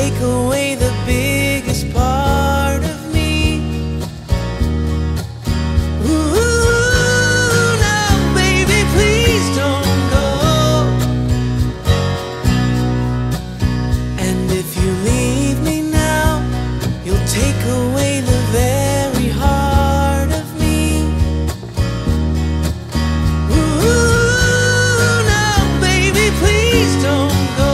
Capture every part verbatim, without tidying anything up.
take away the biggest part of me. Ooh, now baby, please don't go. And if you leave me now, you'll take away the very heart of me. Ooh, now baby, please don't go.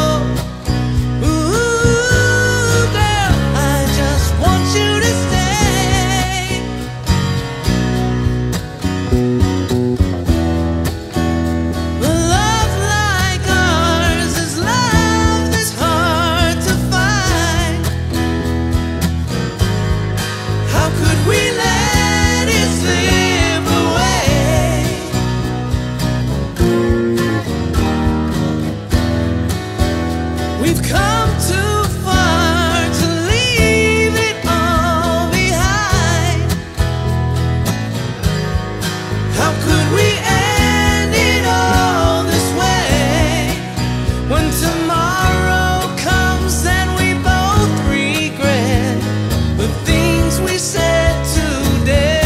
We've come too far to leave it all behind. How could we end it all this way? When tomorrow comes and we both regret the things we said today.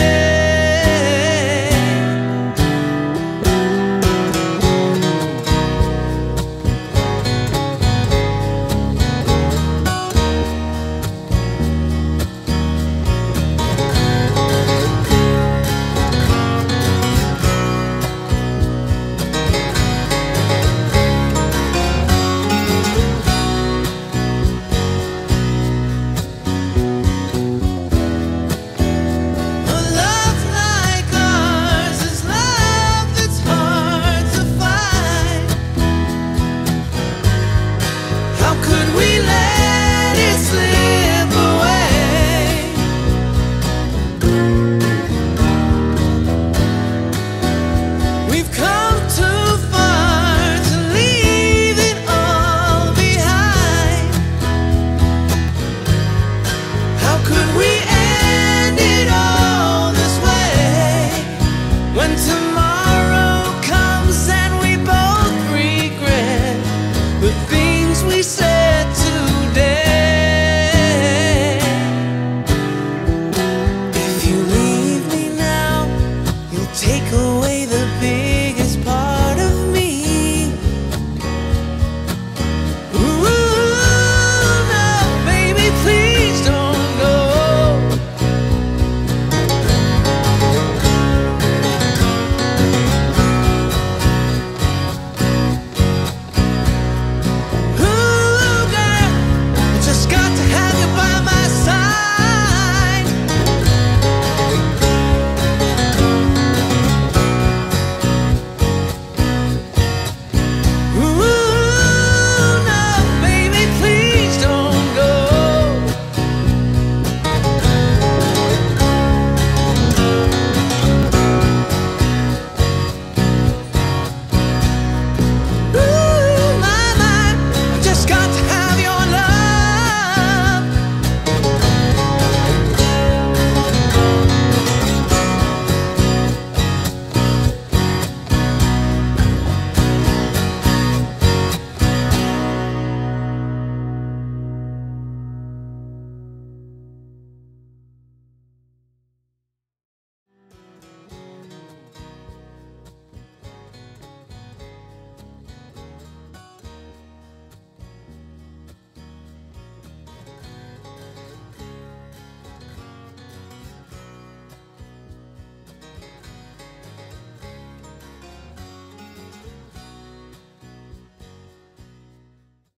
Could we let it slip?